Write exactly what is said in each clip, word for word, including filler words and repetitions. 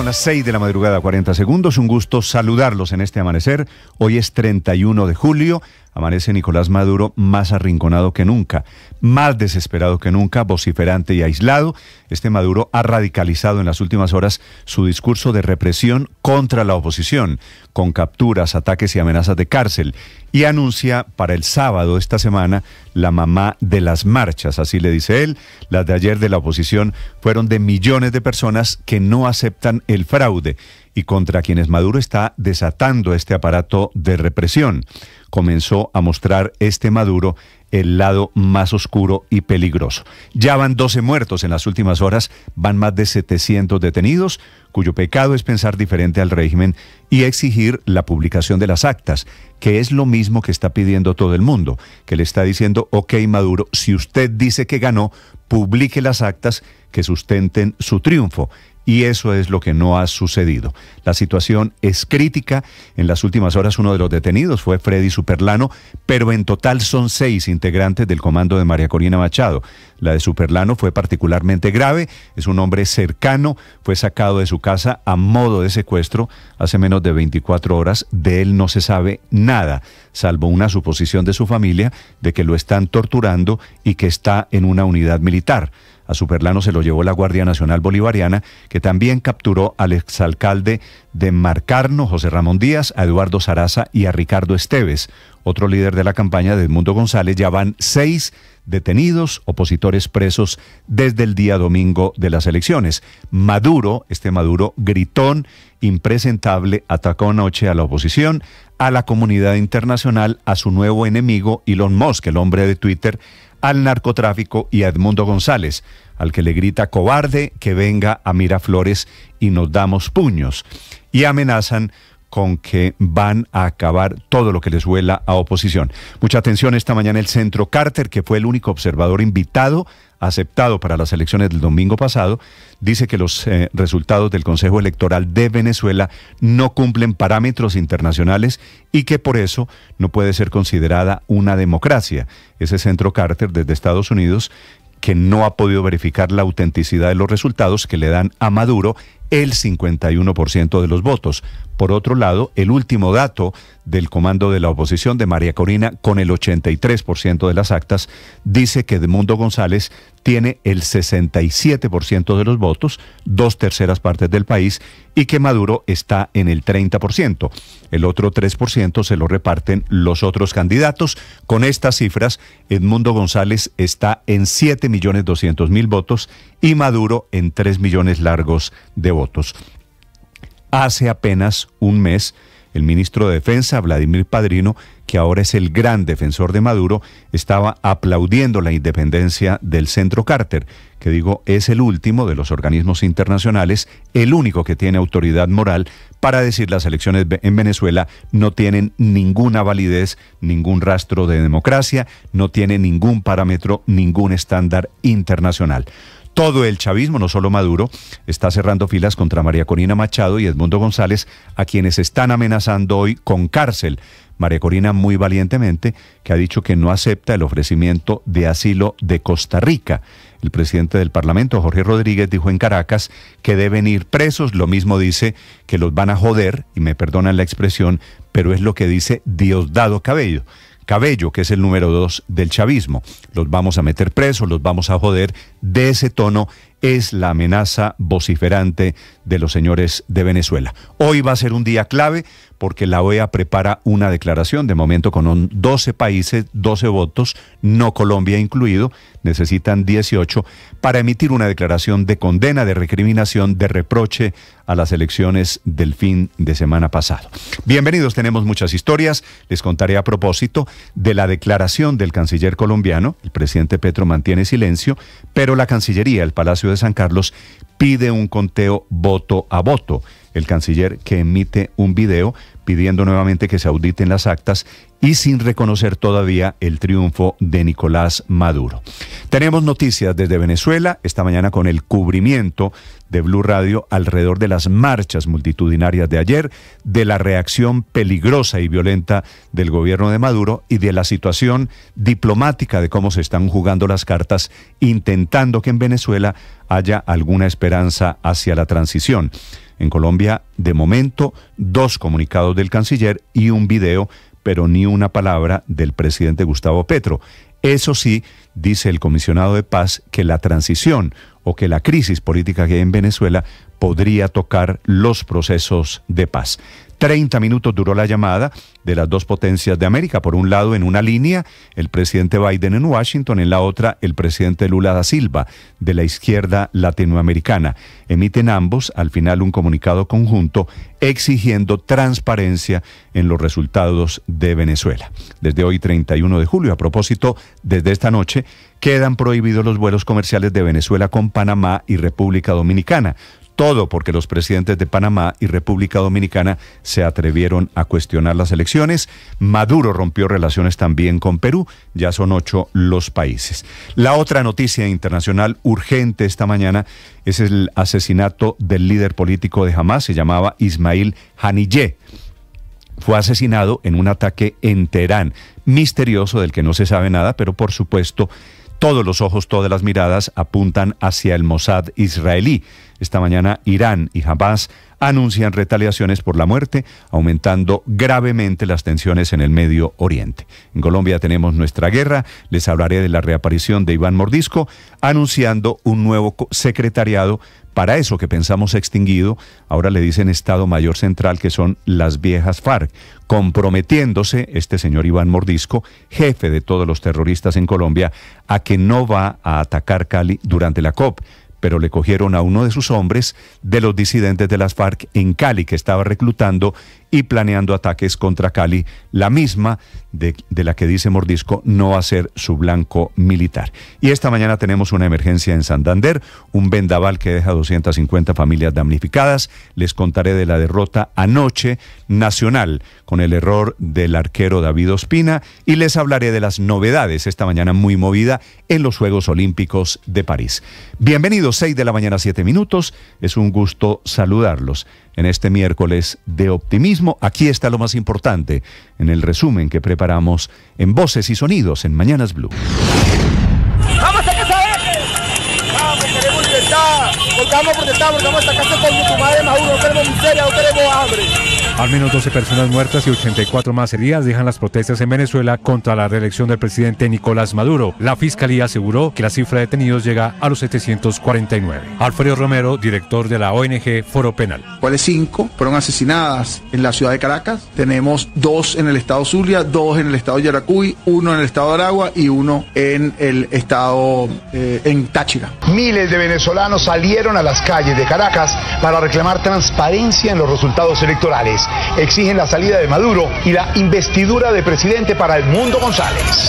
Son las seis de la madrugada, cuarenta segundos. Un gusto saludarlos en este amanecer. Hoy es treinta y uno de julio. Amanece Nicolás Maduro más arrinconado que nunca, más desesperado que nunca, vociferante y aislado. Este Maduro ha radicalizado en las últimas horas su discurso de represión contra la oposición, con capturas, ataques y amenazas de cárcel. Y anuncia para el sábado de esta semana la mamá de las marchas, así le dice él. Las de ayer de la oposición fueron de millones de personas que no aceptan el fraude y contra quienes Maduro está desatando este aparato de represión. Comenzó a mostrar este Maduro el lado más oscuro y peligroso. Ya van doce muertos en las últimas horas, van más de setecientos detenidos, cuyo pecado es pensar diferente al régimen y exigir la publicación de las actas, que es lo mismo que está pidiendo todo el mundo, que le está diciendo, ok Maduro, si usted dice que ganó, publique las actas que sustenten su triunfo. Y eso es lo que no ha sucedido. La situación es crítica. En las últimas horas uno de los detenidos fue Freddy Superlano, pero en total son seis integrantes del comando de María Corina Machado. La de Superlano fue particularmente grave. Es un hombre cercano, fue sacado de su casa a modo de secuestro hace menos de veinticuatro horas. De él no se sabe nada, salvo una suposición de su familia de que lo están torturando y que está en una unidad militar. A Superlano se lo llevó la Guardia Nacional Bolivariana, que también capturó al exalcalde de Marcarno, José Ramón Díaz, a Eduardo Saraza y a Ricardo Esteves, otro líder de la campaña de Edmundo González. Ya van seis detenidos, opositores presos desde el día domingo de las elecciones. Maduro, este Maduro gritón, impresentable, atacó anoche a la oposición, a la comunidad internacional, a su nuevo enemigo, Elon Musk, el hombre de Twitter, al narcotráfico y a Edmundo González, al que le grita cobarde, que venga a Miraflores y nos damos puños. Y amenazan con que van a acabar todo lo que les huela a oposición. Mucha atención esta mañana el Centro Carter, que fue el único observador invitado, aceptado para las elecciones del domingo pasado, dice que los eh, resultados del Consejo Electoral de Venezuela no cumplen parámetros internacionales y que por eso no puede ser considerada una democracia. Ese Centro Carter desde Estados Unidos, que no ha podido verificar la autenticidad de los resultados que le dan a Maduro el cincuenta y uno por ciento de los votos. Por otro lado, el último dato del comando de la oposición de María Corina, con el ochenta y tres por ciento de las actas, dice que Edmundo González tiene el sesenta y siete por ciento de los votos, dos terceras partes del país, y que Maduro está en el treinta por ciento. El otro tres por ciento se lo reparten los otros candidatos. Con estas cifras, Edmundo González está en siete millones doscientos mil votos y Maduro en tres millones largos de votos. Hace apenas un mes, el ministro de Defensa, Vladimir Padrino, que ahora es el gran defensor de Maduro, estaba aplaudiendo la independencia del Centro Carter, que digo, es el último de los organismos internacionales, el único que tiene autoridad moral para decir las elecciones en Venezuela no tienen ninguna validez, ningún rastro de democracia, no tiene ningún parámetro, ningún estándar internacional. Todo el chavismo, no solo Maduro, está cerrando filas contra María Corina Machado y Edmundo González, a quienes están amenazando hoy con cárcel. María Corina muy valientemente, que ha dicho que no acepta el ofrecimiento de asilo de Costa Rica. El presidente del Parlamento, Jorge Rodríguez, dijo en Caracas que deben ir presos. Lo mismo dice que los van a joder, y me perdonan la expresión, pero es lo que dice Diosdado Cabello. Cabello, que es el número dos del chavismo. Los vamos a meter presos, los vamos a joder. De ese tono es la amenaza vociferante de los señores de Venezuela. Hoy va a ser un día clave porque la O E A prepara una declaración, de momento con doce países, doce votos, no Colombia incluido, necesitan dieciocho, para emitir una declaración de condena, de recriminación, de reproche a las elecciones del fin de semana pasado. Bienvenidos, tenemos muchas historias. Les contaré a propósito de la declaración del canciller colombiano. El presidente Petro mantiene silencio, pero la Cancillería, el Palacio de San Carlos, pide un conteo voto a voto. El canciller, que emite un video, pidiendo nuevamente que se auditen las actas y sin reconocer todavía el triunfo de Nicolás Maduro. Tenemos noticias desde Venezuela esta mañana con el cubrimiento de Blue Radio alrededor de las marchas multitudinarias de ayer, de la reacción peligrosa y violenta del gobierno de Maduro y de la situación diplomática de cómo se están jugando las cartas, intentando que en Venezuela haya alguna esperanza hacia la transición. En Colombia, de momento, dos comunicados del canciller y un video, pero ni una palabra del presidente Gustavo Petro. Eso sí, dice el comisionado de paz que la transición o que la crisis política que hay en Venezuela podría tocar los procesos de paz. treinta minutos duró la llamada de las dos potencias de América. Por un lado, en una línea, el presidente Biden en Washington, en la otra, el presidente Lula da Silva, de la izquierda latinoamericana. Emiten ambos, al final, un comunicado conjunto exigiendo transparencia en los resultados de Venezuela. Desde hoy, treinta y uno de julio, a propósito, desde esta noche, quedan prohibidos los vuelos comerciales de Venezuela con Panamá y República Dominicana. Todo porque los presidentes de Panamá y República Dominicana se atrevieron a cuestionar las elecciones. Maduro rompió relaciones también con Perú. Ya son ocho los países. La otra noticia internacional urgente esta mañana es el asesinato del líder político de Hamás. Se llamaba Ismail Haniyeh. Fue asesinado en un ataque en Teherán, misterioso del que no se sabe nada, pero por supuesto todos los ojos, todas las miradas apuntan hacia el Mossad israelí. Esta mañana Irán y Hamás anuncian retaliaciones por la muerte, aumentando gravemente las tensiones en el Medio Oriente. En Colombia tenemos nuestra guerra. Les hablaré de la reaparición de Iván Mordisco, anunciando un nuevo secretariado para eso que pensamos extinguido. Ahora le dicen Estado Mayor Central, que son las viejas FARC, comprometiéndose este señor Iván Mordisco, jefe de todos los terroristas en Colombia, a que no va a atacar Cali durante la COP. Pero le cogieron a uno de sus hombres de los disidentes de las FARC en Cali, que estaba reclutando y planeando ataques contra Cali, la misma de, de la que dice Mordisco no va a ser su blanco militar. Y esta mañana tenemos una emergencia en Santander, un vendaval que deja doscientas cincuenta familias damnificadas. Les contaré de la derrota anoche nacional con el error del arquero David Ospina y les hablaré de las novedades esta mañana muy movida en los Juegos Olímpicos de París. Bienvenidos, seis de la mañana, siete minutos. Es un gusto saludarlos en este miércoles de optimismo. Aquí está lo más importante en el resumen que preparamos en Voces y Sonidos en Mañanas Blue. ¡Vamos a que saber! ¡Vamos, queremos libertad! Volvamos a protestar, volvamos a esta casa con tu madre Maduro, no queremos miseria, no queremos hambre. Al menos doce personas muertas y ochenta y cuatro más heridas dejan las protestas en Venezuela contra la reelección del presidente Nicolás Maduro. La Fiscalía aseguró que la cifra de detenidos llega a los setecientos cuarenta y nueve. Alfredo Romero, director de la O N G Foro Penal. ¿Cuáles cinco fueron asesinadas en la ciudad de Caracas? Tenemos dos en el estado Zulia, dos en el estado Yaracuy, uno en el estado de Aragua y uno en el estado eh, en Táchira. Miles de venezolanos salieron a las calles de Caracas para reclamar transparencia en los resultados electorales. Exigen la salida de Maduro y la investidura de presidente para Edmundo González.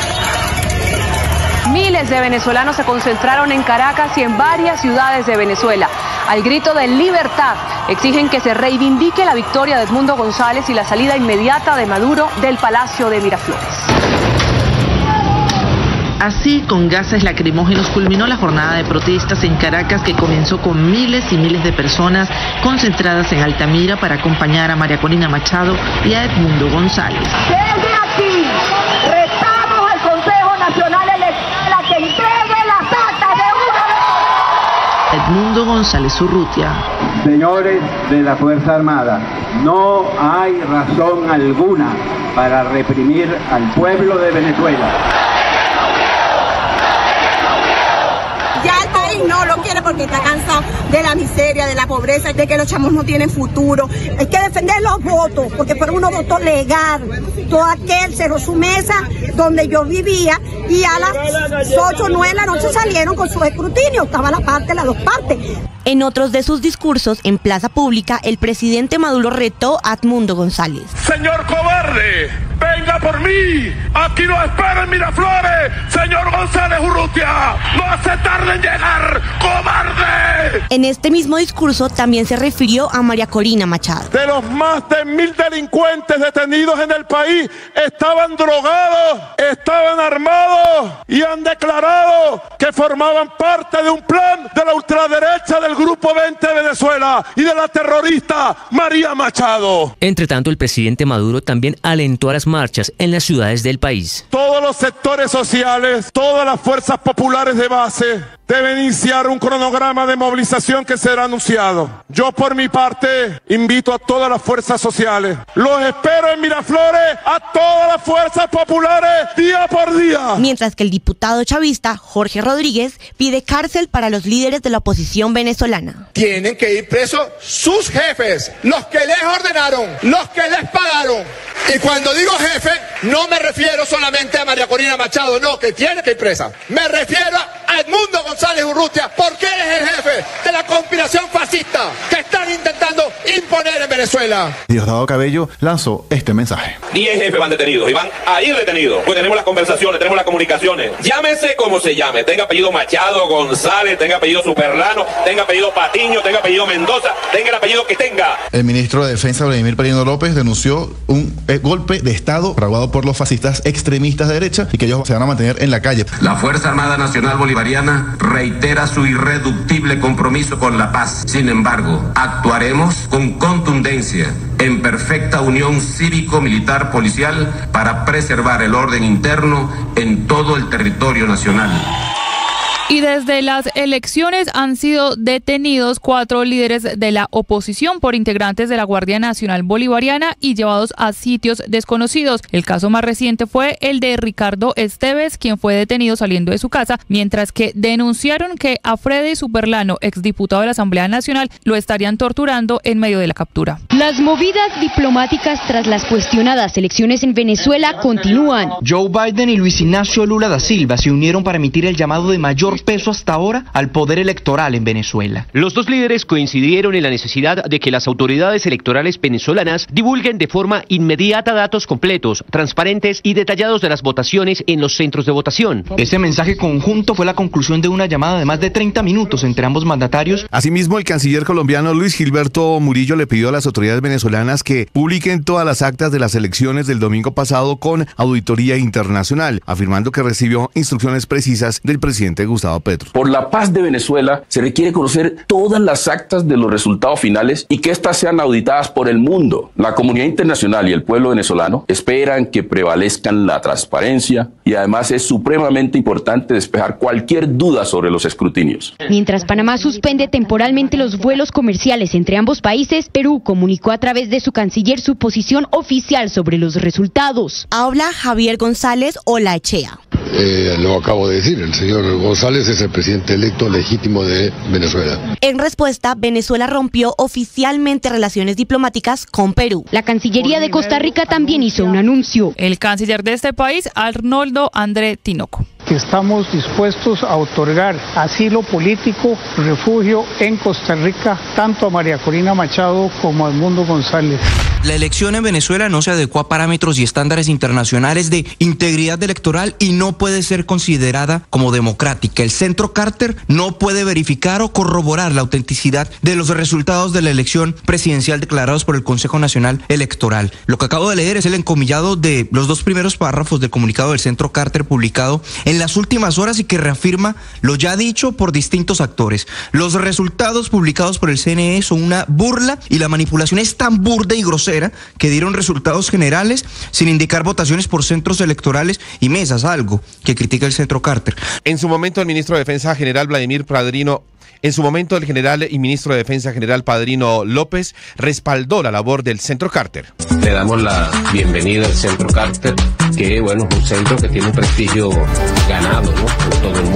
Miles de venezolanos se concentraron en Caracas y en varias ciudades de Venezuela. Al grito de libertad, exigen que se reivindique la victoria de Edmundo González y la salida inmediata de Maduro del Palacio de Miraflores. Así, con gases lacrimógenos culminó la jornada de protestas en Caracas, que comenzó con miles y miles de personas concentradas en Altamira para acompañar a María Corina Machado y a Edmundo González. Desde aquí retamos al Consejo Nacional Electoral a que entregue las actas de una vez. Edmundo González Urrutia. Señores de la Fuerza Armada, no hay razón alguna para reprimir al pueblo de Venezuela. No lo quiere porque está cansado de la miseria, de la pobreza, de que los chamos no tienen futuro. Hay que defender los votos, porque fueron unos votos legales. todo aquel cerró su mesa donde yo vivía y a las ocho o nueve de la noche salieron con su escrutinio, estaba la parte, las dos partes. En otros de sus discursos en plaza pública, el presidente Maduro retó a Edmundo González. Señor cobarde, venga por mí, aquí lo espera en Miraflores, señor González Urrutia, no hace tarde en llegar, cobarde. En este mismo discurso también se refirió a María Corina Machado. De los más de mil delincuentes detenidos en el país, estaban drogados, estaban armados y han declarado que formaban parte de un plan de la ultraderecha del Grupo veinte de Venezuela y de la terrorista María Machado. Entre tanto, el presidente Maduro también alentó a las marchas en las ciudades del país. Todos los sectores sociales, todas las fuerzas populares de base deben iniciar un cronograma de movilización que será anunciado. Yo por mi parte invito a todas las fuerzas sociales. Los espero en Miraflores, a todas las fuerzas populares, día por día. Mientras que el diputado chavista Jorge Rodríguez pide cárcel para los líderes de la oposición venezolana. Tienen que ir presos sus jefes, los que les ordenaron, los que les pagaron. Y cuando digo jefe, no me refiero solamente a María Corina Machado, no, que tiene que ir presa. Me refiero a Edmundo González Urrutia, porque él es el jefe de la conspiración fascista que están intentando imponer en Venezuela. Diosdado Cabello lanzó este mensaje. diez jefes van detenidos y van a ir detenidos. Pues tenemos las conversaciones, tenemos las comunicaciones. Llámese como se llame, tenga apellido Machado, González, tenga apellido Superlano, tenga apellido Patiño, tenga apellido Mendoza, tenga el apellido que tenga. El ministro de Defensa, Vladimir Padrino López, denunció un eh, golpe de Estado fraguado por los fascistas extremistas de derecha y que ellos se van a mantener en la calle. La Fuerza Armada Nacional Bolivariana reitera su irreductible compromiso con la paz. Sin embargo, actuaremos con contundencia, en perfecta unión cívico-militar policial para preservar el orden interno en todo el territorio nacional. Y desde las elecciones han sido detenidos cuatro líderes de la oposición por integrantes de la Guardia Nacional Bolivariana y llevados a sitios desconocidos. El caso más reciente fue el de Ricardo Esteves, quien fue detenido saliendo de su casa, mientras que denunciaron que a Freddy Superlano, exdiputado de la Asamblea Nacional, lo estarían torturando en medio de la captura. Las movidas diplomáticas tras las cuestionadas elecciones en Venezuela continúan. Joe Biden y Luis Ignacio Lula da Silva se unieron para emitir el llamado de mayor peso hasta ahora al poder electoral en Venezuela. Los dos líderes coincidieron en la necesidad de que las autoridades electorales venezolanas divulguen de forma inmediata datos completos, transparentes y detallados de las votaciones en los centros de votación. Ese mensaje conjunto fue la conclusión de una llamada de más de treinta minutos entre ambos mandatarios. Asimismo, el canciller colombiano Luis Gilberto Murillo le pidió a las autoridades venezolanas que publiquen todas las actas de las elecciones del domingo pasado con auditoría internacional, afirmando que recibió instrucciones precisas del presidente Gustavo Petro. Por la paz de Venezuela se requiere conocer todas las actas de los resultados finales y que éstas sean auditadas por el mundo. La comunidad internacional y el pueblo venezolano esperan que prevalezcan la transparencia y además es supremamente importante despejar cualquier duda sobre los escrutinios. Mientras Panamá suspende temporalmente los vuelos comerciales entre ambos países, Perú comunicó a través de su canciller su posición oficial sobre los resultados. Habla Javier González Olaechea. Eh, lo acabo de decir, el señor González es el presidente electo legítimo de Venezuela. En respuesta, Venezuela rompió oficialmente relaciones diplomáticas con Perú. La Cancillería de Costa Rica también hizo un anuncio. El canciller de este país, Arnoldo André Tinoco. Que estamos dispuestos a otorgar asilo político, refugio en Costa Rica, tanto a María Corina Machado como a Edmundo González. La elección en Venezuela no se adecuó a parámetros y estándares internacionales de integridad electoral y no puede ser considerada como democrática. El Centro Carter no puede verificar o corroborar la autenticidad de los resultados de la elección presidencial declarados por el Consejo Nacional Electoral. Lo que acabo de leer es el encomillado de los dos primeros párrafos del comunicado del Centro Carter publicado en las últimas horas y que reafirma lo ya dicho por distintos actores. Los resultados publicados por el C N E son una burla y la manipulación es tan burda y grosera que dieron resultados generales sin indicar votaciones por centros electorales y mesas, algo que critica el Centro Carter. En su momento el ministro de Defensa General Vladimir Padrino En su momento, el general y ministro de Defensa General Padrino López respaldó la labor del Centro Carter. Le damos la bienvenida al Centro Carter, que bueno, es un centro que tiene un prestigio ganado, ¿no?, por todo el mundo.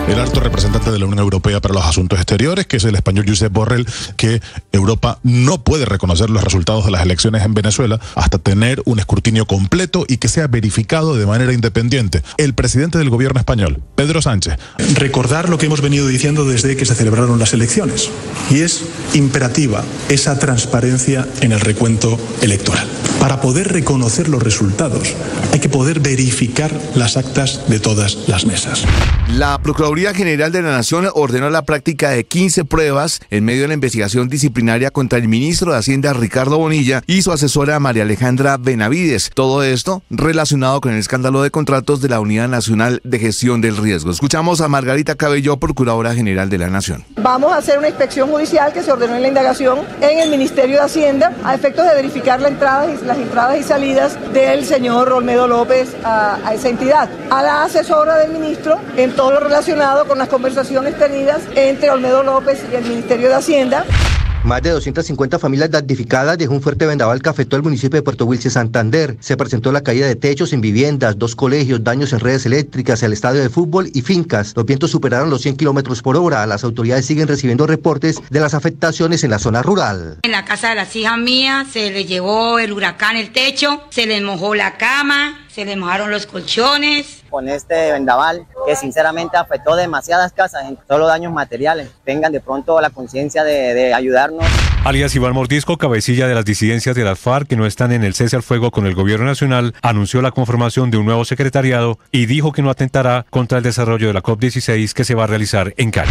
el alto representante de la Unión Europea para los Asuntos Exteriores, que es el español Josep Borrell, que Europa no puede reconocer los resultados de las elecciones en Venezuela hasta tener un escrutinio completo y que sea verificado de manera independiente. El presidente del gobierno español, Pedro Sánchez. Recordar lo que hemos venido diciendo desde que se celebraron las elecciones, y es imperativa esa transparencia en el recuento electoral. Para poder reconocer los resultados hay que poder verificar las actas de todas las mesas. La Procuraduría General de la Nación ordenó la práctica de quince pruebas en medio de la investigación disciplinaria contra el ministro de Hacienda Ricardo Bonilla y su asesora María Alejandra Benavides. Todo esto relacionado con el escándalo de contratos de la Unidad Nacional de Gestión del Riesgo. Escuchamos a Margarita Cabello, Procuradora General de la Nación. Vamos a hacer una inspección judicial que se ordenó en la indagación en el Ministerio de Hacienda a efectos de verificar la entrada y, las entradas y salidas del señor Olmedo López a, a esa entidad. A la asesora del ministro en todo lo relacionado con las conversaciones tenidas entre Olmedo López y el Ministerio de Hacienda. Más de doscientas cincuenta familias damnificadas dejó un fuerte vendaval que afectó al municipio de Puerto Wilches, Santander. Se presentó la caída de techos en viviendas, dos colegios, daños en redes eléctricas, el estadio de fútbol y fincas. Los vientos superaron los cien kilómetros por hora. Las autoridades siguen recibiendo reportes de las afectaciones en la zona rural. En la casa de las hijas mías se le llevó el huracán el techo, se les mojó la cama, se les mojaron los colchones. Con este vendaval que sinceramente afectó demasiadas casas en solo daños materiales, tengan de pronto la conciencia de, de ayudarnos. Alias Iván Mordisco, cabecilla de las disidencias de las FARC que no están en el cese al fuego con el gobierno nacional, anunció la conformación de un nuevo secretariado y dijo que no atentará contra el desarrollo de la COP dieciséis que se va a realizar en Cali.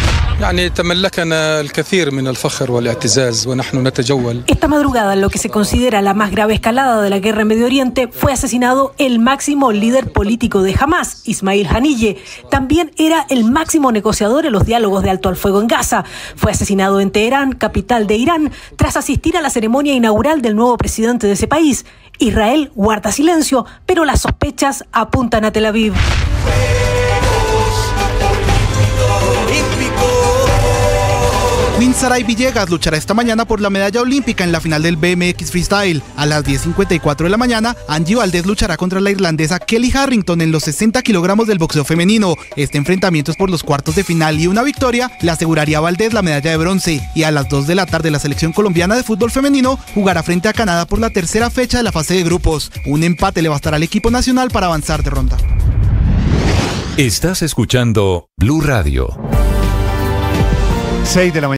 Esta madrugada, en lo que se considera la más grave escalada de la guerra en Medio Oriente, fue asesinado el máximo líder político de Hamás, Ismail Haniyeh. También era el máximo negociador en los diálogos de alto al fuego en Gaza. Fue asesinado en Teherán, capital de Irán, tras asistir a la ceremonia inaugural del nuevo presidente de ese país. Israel guarda silencio, pero las sospechas apuntan a Tel Aviv. Saray Villegas luchará esta mañana por la medalla olímpica en la final del B M X Freestyle. A las diez cincuenta y cuatro de la mañana, Angie Valdés luchará contra la irlandesa Kelly Harrington en los sesenta kilogramos del boxeo femenino. Este enfrentamiento es por los cuartos de final y una victoria le aseguraría a Valdés la medalla de bronce. Y a las dos de la tarde, la selección colombiana de fútbol femenino jugará frente a Canadá por la tercera fecha de la fase de grupos. Un empate le bastará al equipo nacional para avanzar de ronda. Estás escuchando Blue Radio. seis de la mañana.